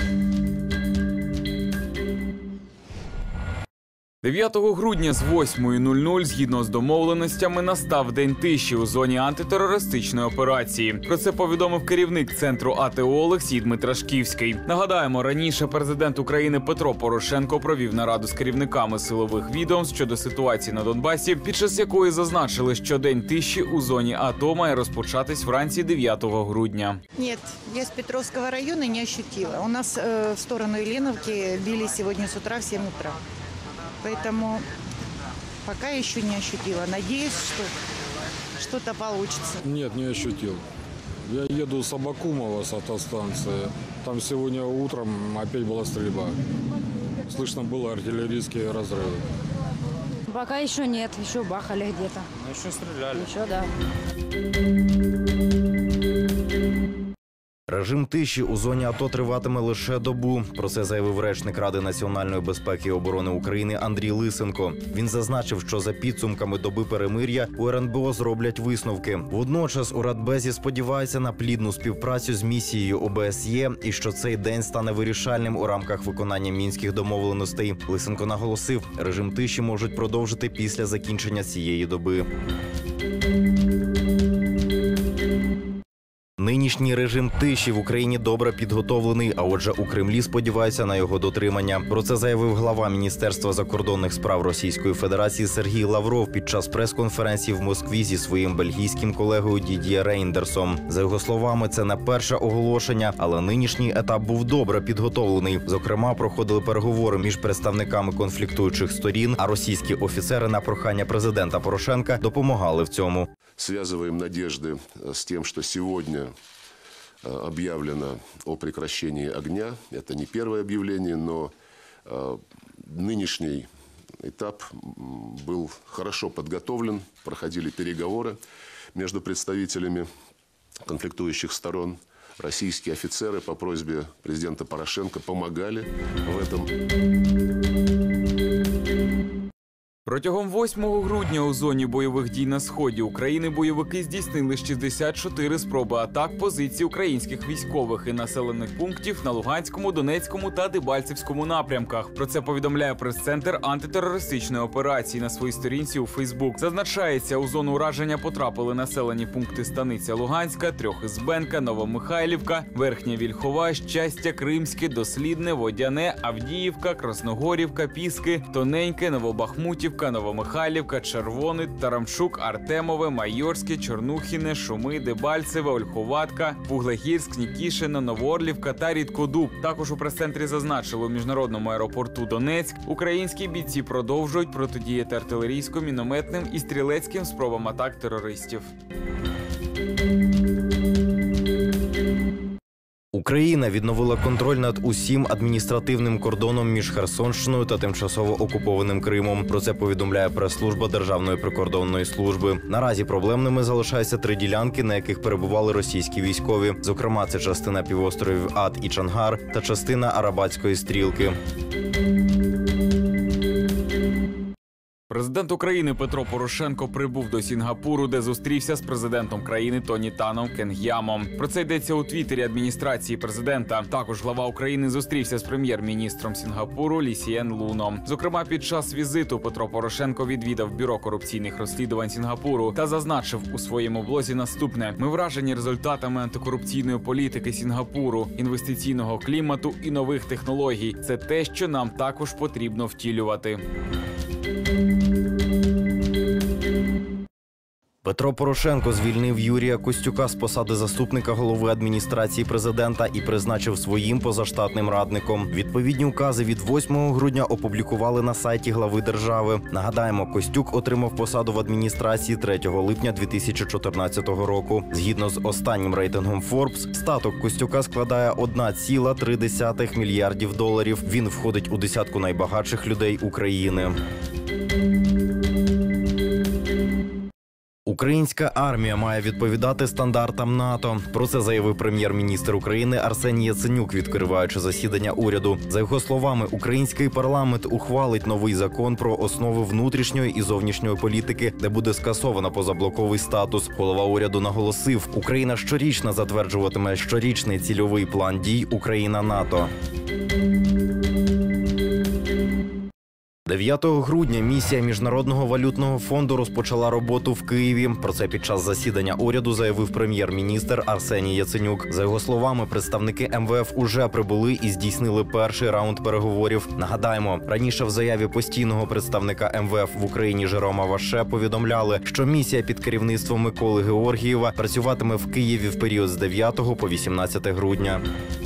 9 грудня з 8:00 згідно з домовленостями настав День тиші у зоні антитерористичної операції. Про це повідомив керівник Центру АТО Олексій Дмитрашківський. Нагадаємо, раніше президент України Петро Порошенко провів нараду з керівниками силових відомств щодо ситуації на Донбасі, під час якої зазначили, що День тиші у зоні АТО має розпочатись вранці 9 грудня. Нет, я с Петровского района не ощутила. У нас в сторону Еленовки били сегодня с утра в 7 утра. Поэтому пока еще не ощутила. Надеюсь, что что-то получится. Нет, не ощутил. Я еду с Абакумова, с автостанции. Там сегодня утром опять была стрельба. Слышно было артиллерийские разрывы. Пока еще нет, еще бахали где-то. Ну, еще стреляли. Еще, да. Режим тиші у зоні АТО триватиме лише добу. Про це заявив речник Ради національної безпеки і оборони України Андрій Лисенко. Він зазначив, що за підсумками доби перемир'я у РНБО зроблять висновки. Водночас у Радбезі сподіваються на плідну співпрацю з місією ОБСЄ і що цей день стане вирішальним у рамках виконання мінських домовленостей. Лисенко наголосив, режим тиші можуть продовжити після закінчення цієї доби. Нинішній режим тиші в Україні добре підготовлений, а отже у Кремлі сподіваються на його дотримання. Про це заявив глава Міністерства закордонних справ Російської Федерації Сергій Лавров під час прес-конференції в Москві зі своїм бельгійським колегою Дід'є Рейндерсом. За його словами, це не перше оголошення, але нинішній етап був добре підготовлений. Зокрема, проходили переговори між представниками конфліктуючих сторін, а російські офіцери на прохання президента Порошенка допомагали в цьому. Связываем надежды с тем, что сегодня объявлено о прекращении огня. Это не первое объявление, но нынешний этап был хорошо подготовлен. Проходили переговоры между представителями конфликтующих сторон. Российские офицеры по просьбе президента Порошенко помогали в этом. Протягом 8 грудня у зоні бойових дій на сході України бойовики здійснили 64 спроби атак позицій українських військових і населених пунктів на Луганському, Донецькому та Дебальцевському напрямках. Про це повідомляє прес-центр антитерористичної операції на своїй сторінці у Фейсбук. Зазначається, у зону ураження потрапили населені пункти Станиця Луганська, Трьохізбенка, Новомихайлівка, Верхня Вільхова, Щастя, Кримське, Дослідне, Водяне, Авдіївка, Красногорівка, Піски, Тоненьке, Новобахмутівка, Новомихайлівка, Червоний, Тарамчук, Артемове, Майорське, Чорнухіне, Шуми, Дебальцеве, Ольховатка, Вуглегірськ, Нікішино, Новоорлівка та Рідкодуб. Також у прес-центрі зазначили, у міжнародному аеропорту Донецьк українські бійці продовжують протидіяти артилерійсько-мінометним і стрілецьким спробам атак терористів. Україна відновила контроль над усім адміністративним кордоном між Херсонщиною та тимчасово окупованим Кримом. Про це повідомляє прес-служба Державної прикордонної служби. Наразі проблемними залишаються 3 ділянки, на яких перебували російські військові. Зокрема, це частина півостровів Ад і Чангар та частина Арабатської стрілки. Президент України Петро Порошенко прибув до Сінгапуру, де зустрівся з президентом країни Тонітаном Кенг'ямом. Про це йдеться у твіттері адміністрації президента. Також глава України зустрівся з прем'єр-міністром Сінгапуру Лі Сієн Луном. Зокрема, під час візиту Петро Порошенко відвідав Бюро корупційних розслідувань Сінгапуру та зазначив у своєму блозі наступне: «Ми вражені результатами антикорупційної політики Сінгапуру, інвестиційного клімату і нових технологій. Це те, що нам також потрібно втілювати». Петро Порошенко звільнив Юрія Костюка з посади заступника голови адміністрації президента і призначив своїм позаштатним радником. Відповідні укази від 8 грудня опублікували на сайті глави держави. Нагадаємо, Костюк отримав посаду в адміністрації 3 липня 2014 року. Згідно з останнім рейтингом Forbes, статок Костюка складає 1,3 мільярдів доларів. Він входить у десятку найбагатших людей України. Українська армія має відповідати стандартам НАТО. Про це заявив прем'єр-міністр України Арсеній Яценюк, відкриваючи засідання уряду. За його словами, український парламент ухвалить новий закон про основи внутрішньої і зовнішньої політики, де буде скасовано позаблоковий статус. Голова уряду наголосив, Україна щорічно затверджуватиме щорічний цільовий план дій Україна-НАТО. 9 грудня місія Міжнародного валютного фонду розпочала роботу в Києві. Про це під час засідання уряду заявив прем'єр-міністр Арсеній Яценюк. За його словами, представники МВФ уже прибули і здійснили перший раунд переговорів. Нагадаємо, раніше в заяві постійного представника МВФ в Україні Жерома Ваше повідомляли, що місія під керівництвом Миколи Георгієва працюватиме в Києві в період з 9 по 18 грудня.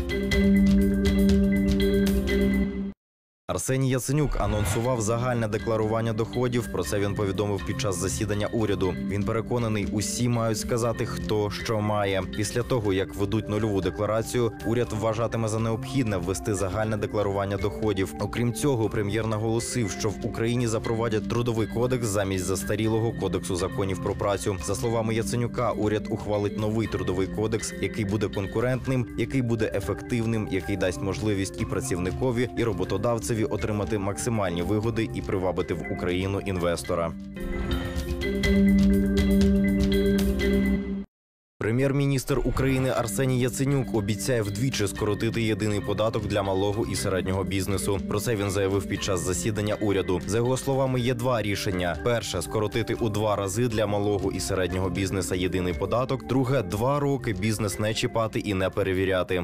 Арсеній Яценюк анонсував загальне декларування доходів. Про це він повідомив під час засідання уряду. Він переконаний, усі мають сказати, хто що має. Після того, як ведуть нульову декларацію, уряд вважатиме за необхідне ввести загальне декларування доходів. Окрім цього, прем'єр наголосив, що в Україні запровадять трудовий кодекс замість застарілого кодексу законів про працю. За словами Яценюка, уряд ухвалить новий трудовий кодекс, який буде конкурентним, який буде ефективним, який дасть можливість і працівникові, і роботодавцеві отримати максимальні вигоди і привабити в Україну інвестора. Прем'єр-міністр України Арсеній Яценюк обіцяє вдвічі скоротити єдиний податок для малого і середнього бізнесу. Про це він заявив під час засідання уряду. За його словами, є два рішення. Перше – скоротити у 2 рази для малого і середнього бізнеса єдиний податок. Друге – 2 роки бізнес не чіпати і не перевіряти.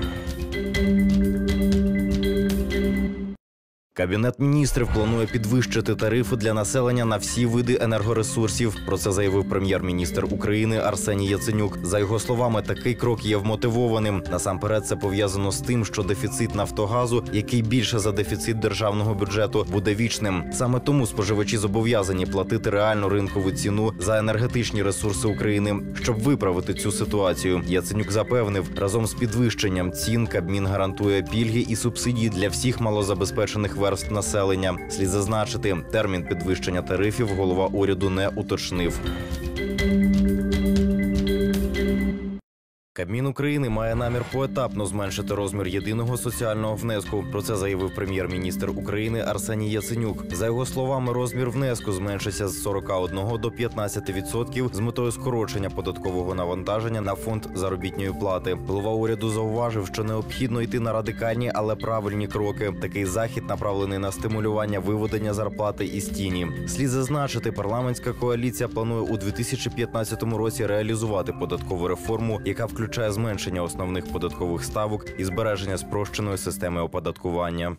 Кабінет міністрів планує підвищити тарифи для населення на всі види енергоресурсів. Про це заявив прем'єр-міністр України Арсеній Яценюк. За його словами, такий крок є вмотивованим. Насамперед, це пов'язано з тим, що дефіцит «Нафтогазу», який більше за дефіцит державного бюджету, буде вічним. Саме тому споживачі зобов'язані платити реальну ринкову ціну за енергетичні ресурси України. Щоб виправити цю ситуацію, Яценюк запевнив, разом з підвищенням цін Кабмін гарантує пільги і субсидії для всіх малозабезпечених верств населення. Слід зазначити, термін підвищення тарифів голова уряду не уточнив. Кабмін України має намір поетапно зменшити розмір єдиного соціального внеску. Про це заявив прем'єр-міністр України Арсеній Яценюк. За його словами, розмір внеску зменшиться з 41 до 15% з метою скорочення податкового навантаження на фонд заробітної плати. Голова уряду зауважив, що необхідно йти на радикальні, але правильні кроки. Такий захід направлений на стимулювання виведення зарплати із тіні. Слід зазначити, парламентська коаліція планує у 2015 році реалізувати податкову реформу, яка включає зменшення основних податкових ставок і збереження спрощеної системи оподаткування.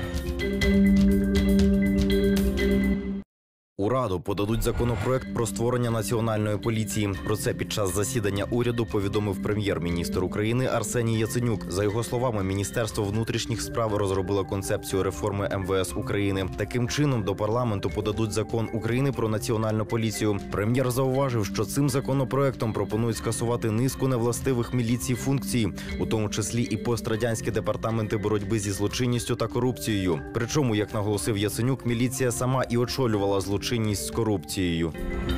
У Раду подадуть законопроект про створення національної поліції. Про це під час засідання уряду повідомив прем'єр-міністр України Арсеній Яценюк. За його словами, Міністерство внутрішніх справ розробило концепцію реформи МВС України. Таким чином, до парламенту подадуть закон України про національну поліцію. Прем'єр зауважив, що цим законопроектом пропонують скасувати низку невластивих міліції функцій, у тому числі і пострадянські департаменти боротьби зі злочинністю та корупцією. Причому, як наголосив Яценюк, міліція сама і очолювала злочинність з корупцією.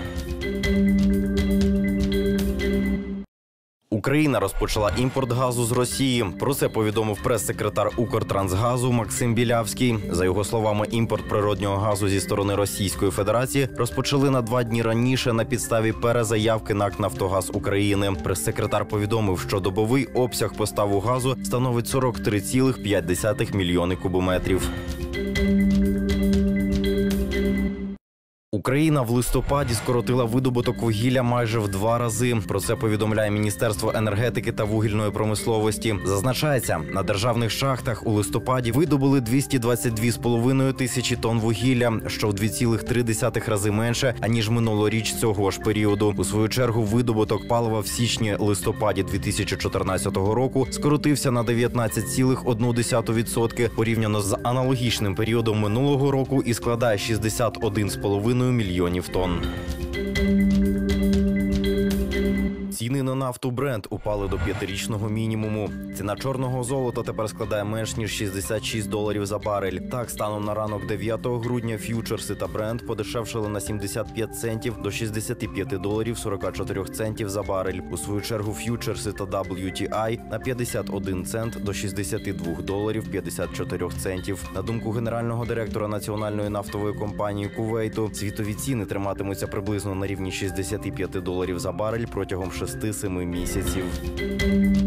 Україна розпочала імпорт газу з Росії. Про це повідомив прес-секретар Укртрансгазу Максим Білявський. За його словами, імпорт природнього газу зі сторони Російської Федерації розпочали на 2 дні раніше на підставі перезаявки НАК «Нафтогаз України». Прес-секретар повідомив, що добовий обсяг поставу газу становить 43,5 мільйони кубометрів. Україна в листопаді скоротила видобуток вугілля майже в 2 рази. Про це повідомляє Міністерство енергетики та вугільної промисловості. Зазначається, на державних шахтах у листопаді видобули 222,5 тисячі тонн вугілля, що в 2,3 рази менше, аніж минулоріч цього ж періоду. У свою чергу, видобуток палива в січні-листопаді 2014 року скоротився на 19,1% порівняно з аналогічним періодом минулого року і складає 61,5 мільйонів тонн. Ціни на нафту Brent упали до 5-річного мінімуму. Ціна чорного золота тепер складає менш ніж $66 за барель. Так, станом на ранок 9 грудня ф'ючерси та Brent подешевшили на 75 центів до $65,44 за барель. У свою чергу ф'ючерси та WTI на 51 цент до $62,54. На думку генерального директора національної нафтової компанії Кувейту, світові ціни триматимуться приблизно на рівні $65 за барель протягом 6-7 місяців.